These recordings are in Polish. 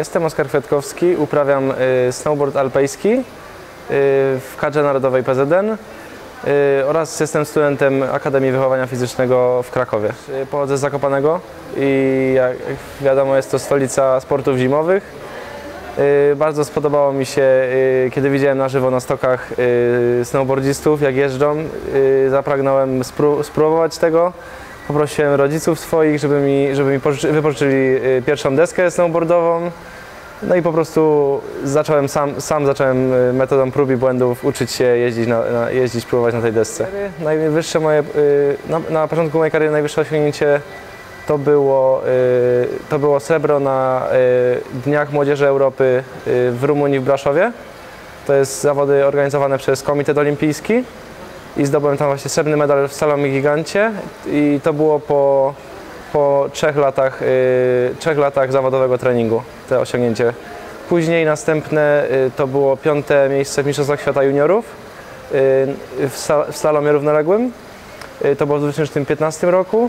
Jestem Oskar Kwiatkowski, uprawiam snowboard alpejski w kadrze narodowej PZN oraz jestem studentem Akademii Wychowania Fizycznego w Krakowie. Pochodzę z Zakopanego i jak wiadomo jest to stolica sportów zimowych. Bardzo spodobało mi się, kiedy widziałem na żywo na stokach snowboardzistów jak jeżdżą. Zapragnąłem spróbować tego. Poprosiłem rodziców swoich, żeby mi wypożyczyli pierwszą deskę snowboardową. No i po prostu sam zacząłem metodą prób i błędów uczyć się jeździć, próbować na tej desce. Najwyższe na początku mojej kariery najwyższe osiągnięcie to było srebro na Dniach Młodzieży Europy w Rumunii, w Braszowie. To jest zawody organizowane przez Komitet Olimpijski i zdobyłem tam właśnie srebrny medal w slalomie gigancie i to było po 3 latach zawodowego treningu, to osiągnięcie. Później następne to było 5. miejsce w Mistrzostwach Świata Juniorów w slalomie równoległym. To było w 2015 roku.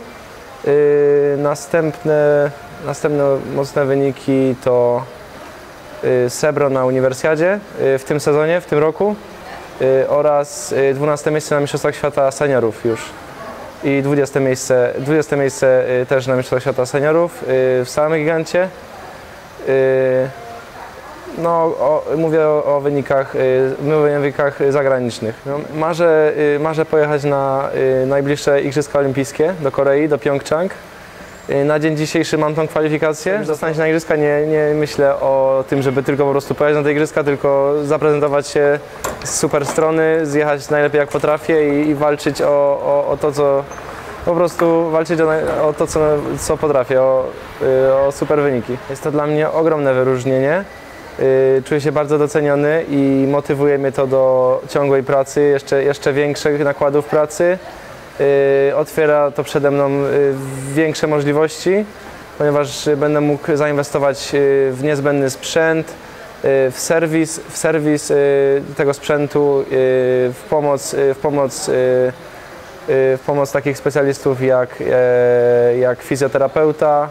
Następne mocne wyniki to srebro na Uniwersjadzie w tym sezonie, w tym roku oraz 12. miejsce na Mistrzostwach Świata Seniorów już i 20. miejsce też na Mistrzostwach Świata Seniorów w slalomie gigancie. No, mówię o wynikach zagranicznych. No, marzę pojechać na najbliższe Igrzyska Olimpijskie do Korei, do Pjongczang. Na dzień dzisiejszy mam tą kwalifikację. Dostać się na Igrzyska nie myślę o tym, żeby tylko po prostu pojechać na te Igrzyska, tylko zaprezentować się z super strony, zjechać najlepiej jak potrafię i walczyć o to, co po prostu walczyć o to, co potrafię, o super wyniki. Jest to dla mnie ogromne wyróżnienie. Czuję się bardzo doceniony i motywuje mnie to do ciągłej pracy, jeszcze większych nakładów pracy. Otwiera to przede mną większe możliwości, ponieważ będę mógł zainwestować w niezbędny sprzęt, w serwis tego sprzętu, w pomoc takich specjalistów jak fizjoterapeuta.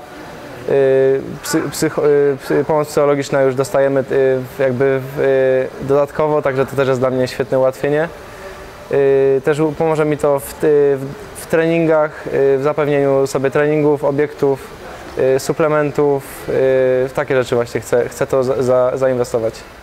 Pomoc psychologiczna już dostajemy jakby dodatkowo, także to też jest dla mnie świetne ułatwienie. Też pomoże mi to w treningach, w zapewnieniu sobie treningów, obiektów, suplementów, w takie rzeczy właśnie chcę to zainwestować.